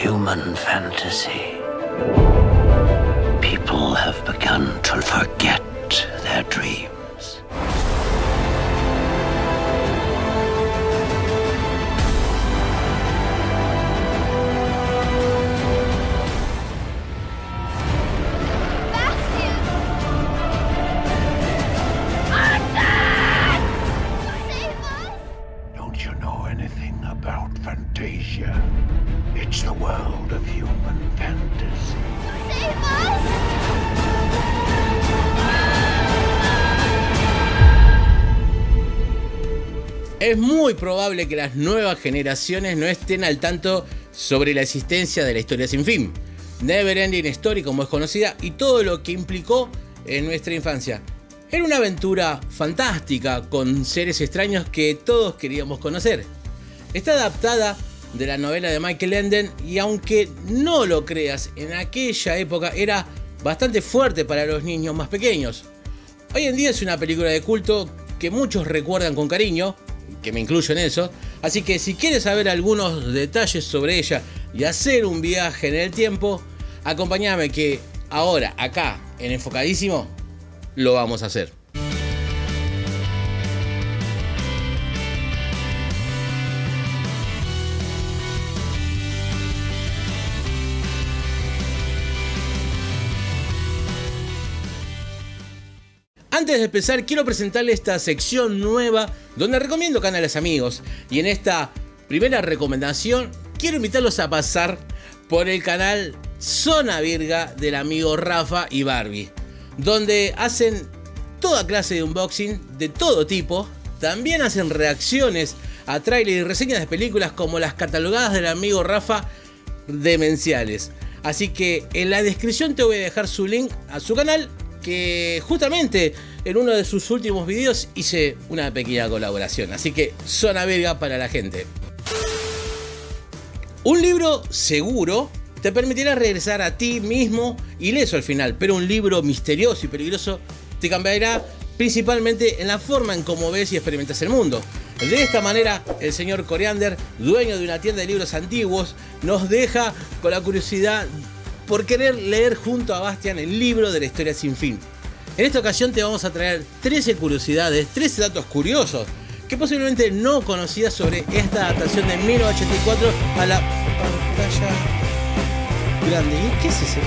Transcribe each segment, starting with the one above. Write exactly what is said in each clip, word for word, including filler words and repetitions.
human fantasy. People have begun to forget their dreams. Fantasia. It's the world of human fantasy. Save us! Es muy probable que las nuevas generaciones no estén al tanto sobre la existencia de la historia sin fin, Neverending Story como es conocida, y todo lo que implicó en nuestra infancia. Era una aventura fantástica con seres extraños que todos queríamos conocer. Está adaptada de la novela de Michael Enden y aunque no lo creas, en aquella época era bastante fuerte para los niños más pequeños. Hoy en día es una película de culto que muchos recuerdan con cariño, que me incluyo en eso, así que si quieres saber algunos detalles sobre ella y hacer un viaje en el tiempo, acompáñame que ahora, acá, en Enfocadísimo, lo vamos a hacer. Antes de empezar, quiero presentarle esta sección nueva donde recomiendo canales amigos. Y en esta primera recomendación, quiero invitarlos a pasar por el canal Zona Virga del amigo Rafa y Barbie, donde hacen toda clase de unboxing de todo tipo. También hacen reacciones a trailers y reseñas de películas como las catalogadas del amigo Rafa demenciales. Así que en la descripción te voy a dejar su link a su canal, que justamente en uno de sus últimos videos hice una pequeña colaboración. Así que Zona Virga para la gente. Un libro seguro te permitirá regresar a ti mismo ileso al final, pero un libro misterioso y peligroso te cambiará principalmente en la forma en cómo ves y experimentas el mundo. De esta manera, el señor Coriander, dueño de una tienda de libros antiguos, nos deja con la curiosidad por querer leer junto a Bastian el libro de la historia sin fin. En esta ocasión te vamos a traer trece curiosidades, trece datos curiosos que posiblemente no conocías sobre esta adaptación de mil novecientos ochenta y cuatro a la pantalla grande. ¿Y qué es ese?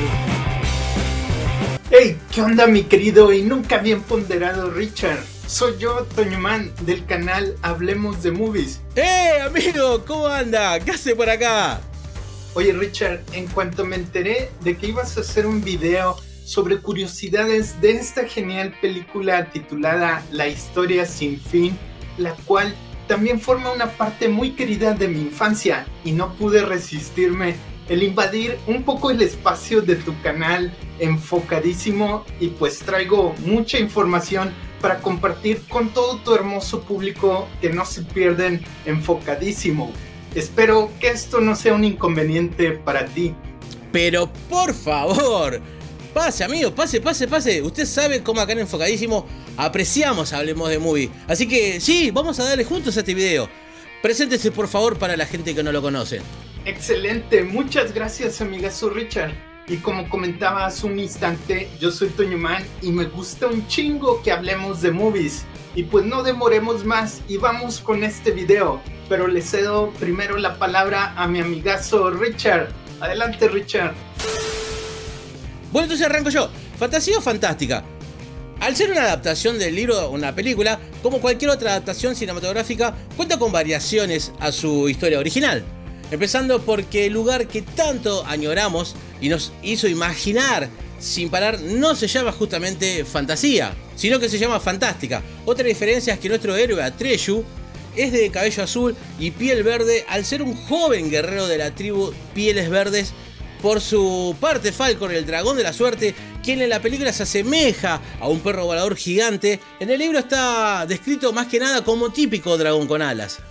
Hey, ¿qué onda mi querido y nunca bien ponderado Richard? Soy yo, Toño Man, del canal Hablemos de Movies. ¡Eh, amigo! ¿Cómo anda? ¿Qué hace por acá? Oye Richard, en cuanto me enteré de que ibas a hacer un video sobre curiosidades de esta genial película titulada La Historia Sin Fin, la cual también forma una parte muy querida de mi infancia, y no pude resistirme el invadir un poco el espacio de tu canal Enfocadísimo, y pues traigo mucha información para compartir con todo tu hermoso público que no se pierden Enfocadísimo. Espero que esto no sea un inconveniente para ti. Pero por favor, pase amigo, pase, pase, pase. Usted sabe cómo acá en Enfocadísimo apreciamos Hablemos de Movie. Así que sí, vamos a darle juntos a este video. Preséntese por favor para la gente que no lo conoce. Excelente, muchas gracias amigazo Richard. Y como comentaba hace un instante, yo soy Toño Man y me gusta un chingo que hablemos de movies. Y pues no demoremos más y vamos con este video. Pero le cedo primero la palabra a mi amigazo Richard. Adelante Richard. Bueno, entonces arranco yo. ¿Fantasía o fantástica? Al ser una adaptación del libro o una película, como cualquier otra adaptación cinematográfica, cuenta con variaciones a su historia original. Empezando porque el lugar que tanto añoramos y nos hizo imaginar sin parar no se llama justamente fantasía, sino que se llama fantástica. Otra diferencia es que nuestro héroe Atreyu es de cabello azul y piel verde al ser un joven guerrero de la tribu Pieles Verdes. Por su parte, Falcon, el dragón de la suerte, quien en la película se asemeja a un perro volador gigante, en el libro está descrito más que nada como típico dragón con alas.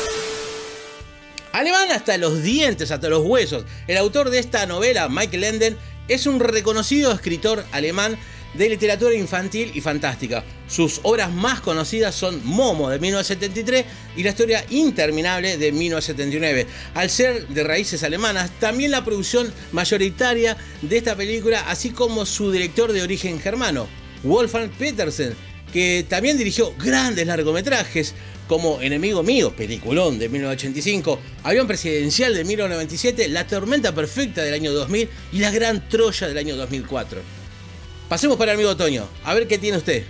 Alemán hasta los dientes, hasta los huesos. El autor de esta novela, Michael Enden, es un reconocido escritor alemán de literatura infantil y fantástica. Sus obras más conocidas son Momo de mil novecientos setenta y tres y La historia interminable de mil novecientos setenta y nueve. Al ser de raíces alemanas, también la producción mayoritaria de esta película, así como su director de origen germano, Wolfgang Petersen, que también dirigió grandes largometrajes como Enemigo Mío, peliculón de mil novecientos ochenta y cinco, Avión Presidencial de mil novecientos noventa y siete, La Tormenta Perfecta del año dos mil y La Gran Troya del año dos mil cuatro. Pasemos para el amigo Toño, a ver qué tiene usted.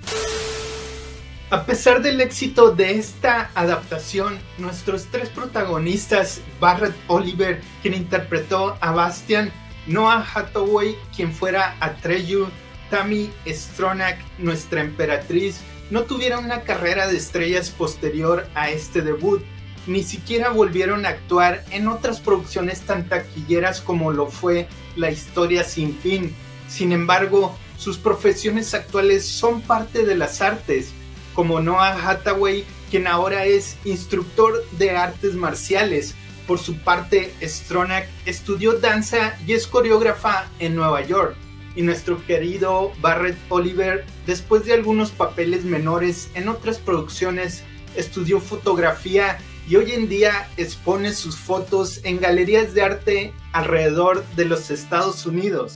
A pesar del éxito de esta adaptación, nuestros tres protagonistas, Barrett Oliver, quien interpretó a Bastian, Noah Hathaway, quien fuera Atreyu, Tammy Stronach, nuestra emperatriz, no tuvieron una carrera de estrellas posterior a este debut, ni siquiera volvieron a actuar en otras producciones tan taquilleras como lo fue La historia sin fin. Sin embargo, sus profesiones actuales son parte de las artes, como Noah Hathaway, quien ahora es instructor de artes marciales. Por su parte, Stronach estudió danza y es coreógrafa en Nueva York. Y nuestro querido Barrett Oliver, después de algunos papeles menores en otras producciones, estudió fotografía y hoy en día expone sus fotos en galerías de arte alrededor de los Estados Unidos.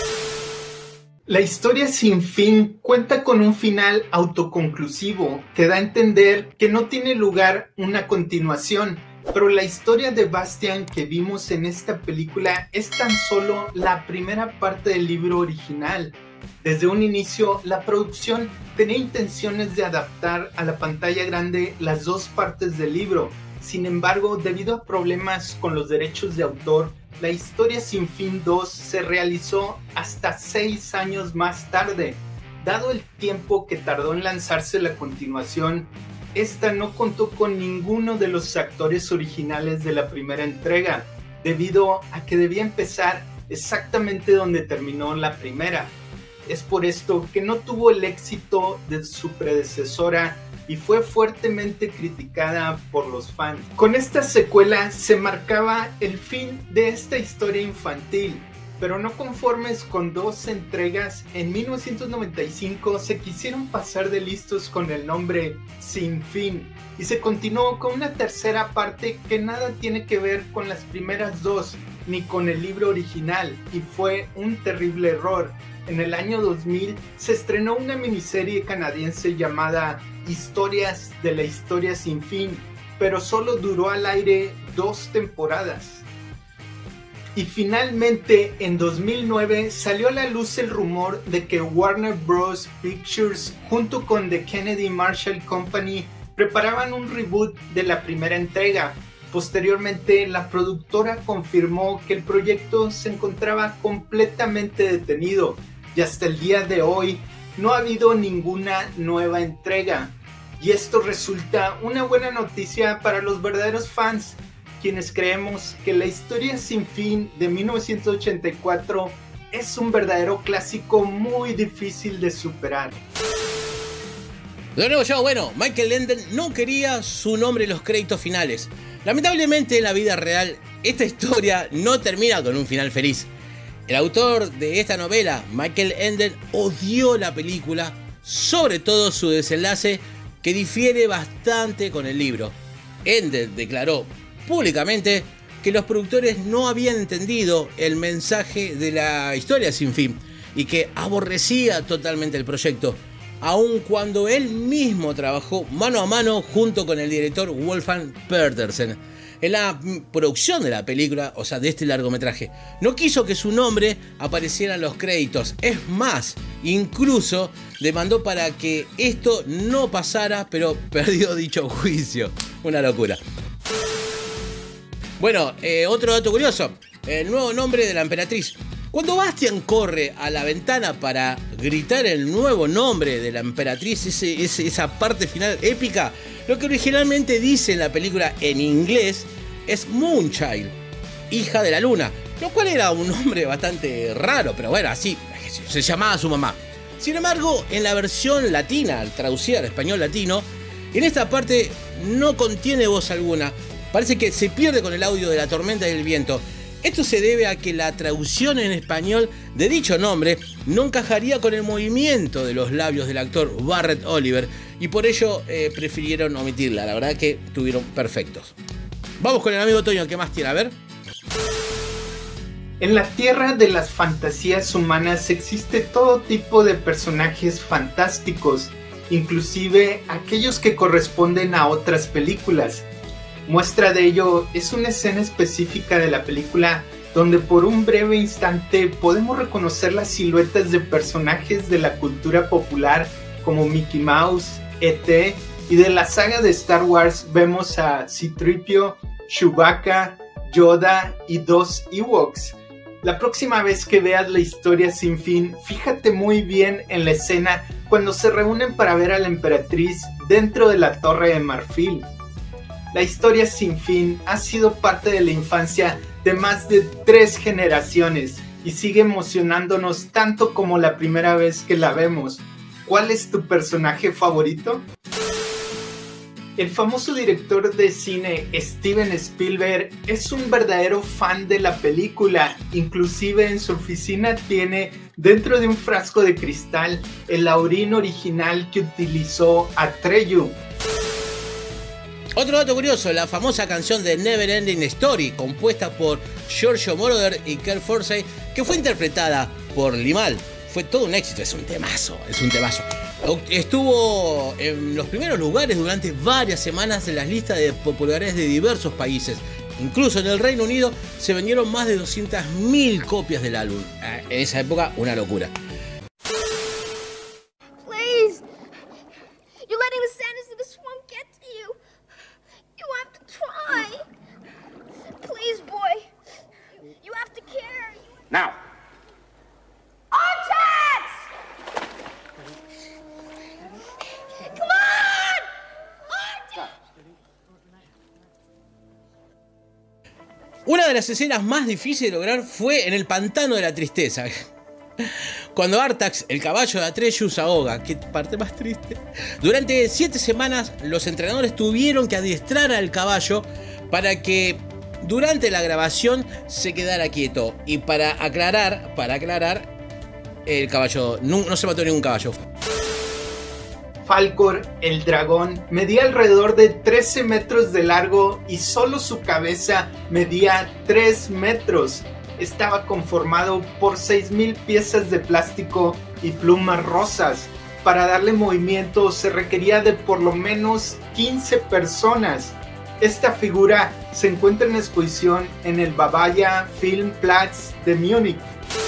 La historia sin fin cuenta con un final autoconclusivo que da a entender que no tiene lugar una continuación. Pero la historia de Bastian que vimos en esta película es tan solo la primera parte del libro original. Desde un inicio, la producción tenía intenciones de adaptar a la pantalla grande las dos partes del libro. Sin embargo, debido a problemas con los derechos de autor, La historia sin fin dos se realizó hasta seis años más tarde. Dado el tiempo que tardó en lanzarse la continuación, esta no contó con ninguno de los actores originales de la primera entrega, debido a que debía empezar exactamente donde terminó la primera. Es por esto que no tuvo el éxito de su predecesora y fue fuertemente criticada por los fans. Con esta secuela se marcaba el fin de esta historia infantil, pero no conformes con dos entregas, en mil novecientos noventa y cinco se quisieron pasar de listos con el nombre Sin Fin y se continuó con una tercera parte que nada tiene que ver con las primeras dos ni con el libro original, y fue un terrible error. En el año dos mil se estrenó una miniserie canadiense llamada Historias de la historia sin fin, pero solo duró al aire dos temporadas. Y finalmente, en dos mil nueve, salió a la luz el rumor de que Warner Bros. Pictures, junto con The Kennedy Marshall Company, preparaban un reboot de la primera entrega. Posteriormente, la productora confirmó que el proyecto se encontraba completamente detenido y hasta el día de hoy no ha habido ninguna nueva entrega. Y esto resulta una buena noticia para los verdaderos fans, quienes creemos que La historia sin fin de mil novecientos ochenta y cuatro es un verdadero clásico muy difícil de superar. De nuevo yo, bueno, Michael Enden no quería su nombre en los créditos finales. Lamentablemente en la vida real, esta historia no termina con un final feliz. El autor de esta novela, Michael Enden, odió la película, sobre todo su desenlace, que difiere bastante con el libro. Enden declaró públicamente que los productores no habían entendido el mensaje de La historia sin fin y que aborrecía totalmente el proyecto, aun cuando él mismo trabajó mano a mano junto con el director Wolfgang Petersen en la producción de la película, o sea, de este largometraje. No quiso que su nombre apareciera en los créditos. Es más, incluso demandó para que esto no pasara, pero perdió dicho juicio. Una locura. Bueno, eh, otro dato curioso. El nuevo nombre de la emperatriz. Cuando Bastian corre a la ventana para gritar el nuevo nombre de la emperatriz, ese, ese, esa parte final épica, lo que originalmente dice en la película en inglés es Moonchild, hija de la luna, lo cual era un nombre bastante raro, pero bueno, así se llamaba su mamá. Sin embargo, en la versión latina, traducida al español latino, en esta parte no contiene voz alguna, parece que se pierde con el audio de La tormenta y el viento. Esto se debe a que la traducción en español de dicho nombre no encajaría con el movimiento de los labios del actor Barrett Oliver y por ello eh, prefirieron omitirla. La verdad que estuvieron perfectos. Vamos con el amigo Toño, ¿qué más tiene? A ver. En la tierra de las fantasías humanas existe todo tipo de personajes fantásticos, inclusive aquellos que corresponden a otras películas. Muestra de ello es una escena específica de la película donde por un breve instante podemos reconocer las siluetas de personajes de la cultura popular como Mickey Mouse, E T y de la saga de Star Wars vemos a C tres P O, Chewbacca, Yoda y dos Ewoks. La próxima vez que veas La Historia Sin Fin, fíjate muy bien en la escena cuando se reúnen para ver a la emperatriz dentro de la Torre de Marfil. La Historia Sin Fin ha sido parte de la infancia de más de tres generaciones y sigue emocionándonos tanto como la primera vez que la vemos. ¿Cuál es tu personaje favorito? El famoso director de cine Steven Spielberg es un verdadero fan de la película, inclusive en su oficina tiene dentro de un frasco de cristal el aurín original que utilizó Atreyu. Otro dato curioso, la famosa canción de Never Ending Story, compuesta por Giorgio Moroder y Kerr Forsyth, que fue interpretada por Limahl. Fue todo un éxito, es un temazo, es un temazo. Estuvo en los primeros lugares durante varias semanas en las listas de popularidad de diversos países. Incluso en el Reino Unido se vendieron más de doscientas mil copias del álbum. En esa época, una locura. Please, you're letting the sadness of the swamp get to you. You have to try. Please, boy, you have to care. Now. Una de las escenas más difíciles de lograr fue en el pantano de la tristeza. Cuando Artax, el caballo de Atreyu, se ahoga. Qué parte más triste. Durante siete semanas los entrenadores tuvieron que adiestrar al caballo para que durante la grabación se quedara quieto. Y para aclarar, para aclarar, el caballo, no, no se mató ningún caballo. Falkor, el dragón, medía alrededor de trece metros de largo y solo su cabeza medía tres metros. Estaba conformado por seis mil piezas de plástico y plumas rosas. Para darle movimiento se requería de por lo menos quince personas. Esta figura se encuentra en exposición en el Bavaria Filmplatz de Múnich.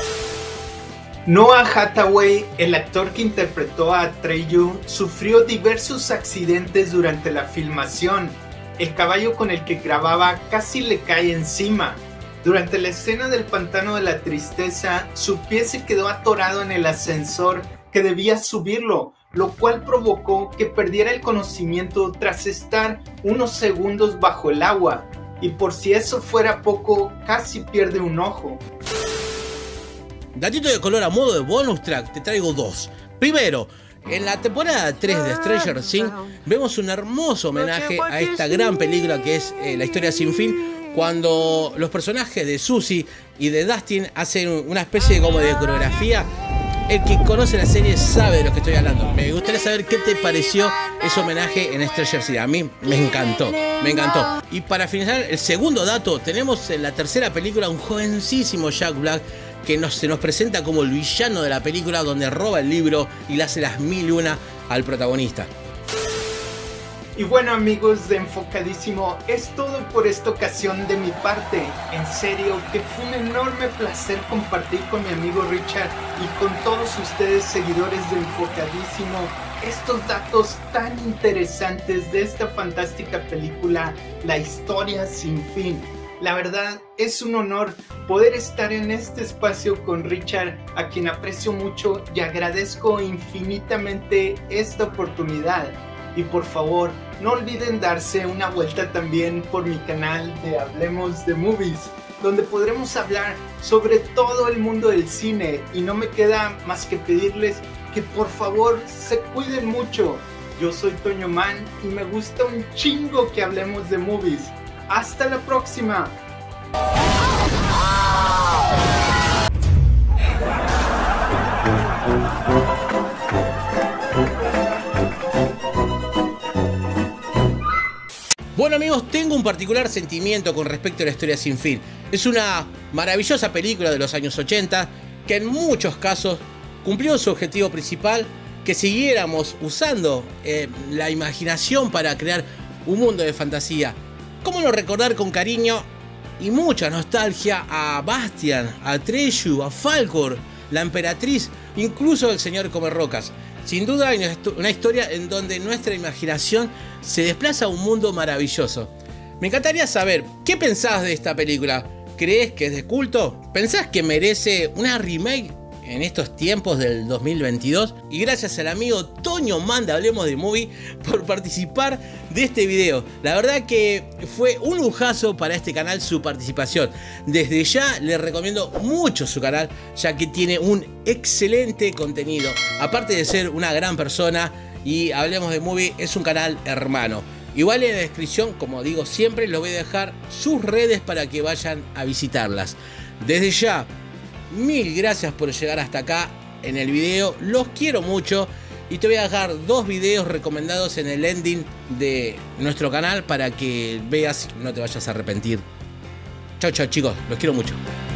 Noah Hathaway, el actor que interpretó a Atreyu, sufrió diversos accidentes durante la filmación. El caballo con el que grababa casi le cae encima. Durante la escena del pantano de la tristeza, su pie se quedó atorado en el ascensor que debía subirlo, lo cual provocó que perdiera el conocimiento tras estar unos segundos bajo el agua. Y por si eso fuera poco, casi pierde un ojo. Datito de color a modo de bonus track, te traigo dos. Primero, en la temporada tres de Stranger Things vemos un hermoso homenaje a esta gran película que es eh, La Historia Sin Fin, cuando los personajes de Susie y de Dustin hacen una especie de, como de coreografía. El que conoce la serie sabe de lo que estoy hablando. Me gustaría saber qué te pareció ese homenaje en Stranger Things. A mí me encantó, me encantó. Y para finalizar, el segundo dato, tenemos en la tercera película un jovencísimo Jack Black que nos, se nos presenta como el villano de la película, donde roba el libro y le hace las mil y una al protagonista. Y bueno, amigos de Enfocadísimo, es todo por esta ocasión de mi parte. En serio que fue un enorme placer compartir con mi amigo Richard y con todos ustedes seguidores de Enfocadísimo estos datos tan interesantes de esta fantástica película, La Historia Sin Fin. La verdad es un honor poder estar en este espacio con Richard, a quien aprecio mucho y agradezco infinitamente esta oportunidad. Y por favor, no olviden darse una vuelta también por mi canal de Hablemos de Movies, donde podremos hablar sobre todo el mundo del cine. Y no me queda más que pedirles que por favor se cuiden mucho. Yo soy Toño Man y me gusta un chingo que hablemos de movies. ¡Hasta la próxima! Bueno amigos, tengo un particular sentimiento con respecto a La Historia Sin Fin. Es una maravillosa película de los años ochenta que en muchos casos cumplió su objetivo principal, que siguiéramos usando eh, la imaginación para crear un mundo de fantasía. ¿Cómo no recordar con cariño y mucha nostalgia a Bastian, a Treyu, a Falkor, la Emperatriz, incluso el Señor Comerrocas? Sin duda hay una historia en donde nuestra imaginación se desplaza a un mundo maravilloso. Me encantaría saber, ¿qué pensás de esta película? ¿Crees que es de culto? ¿Pensás que merece una remake en estos tiempos del dos mil veintidós? Y gracias al amigo Toño Manda, Hablemos de Movie, por participar de este video. La verdad que fue un lujazo para este canal su participación. Desde ya les recomiendo mucho su canal, ya que tiene un excelente contenido. Aparte de ser una gran persona, y Hablemos de Movie es un canal hermano. Igual en la descripción, como digo siempre, les voy a dejar sus redes para que vayan a visitarlas. Desde ya, mil gracias por llegar hasta acá en el video, los quiero mucho y te voy a dejar dos videos recomendados en el ending de nuestro canal para que veas y no te vayas a arrepentir. Chao, chao chicos, los quiero mucho.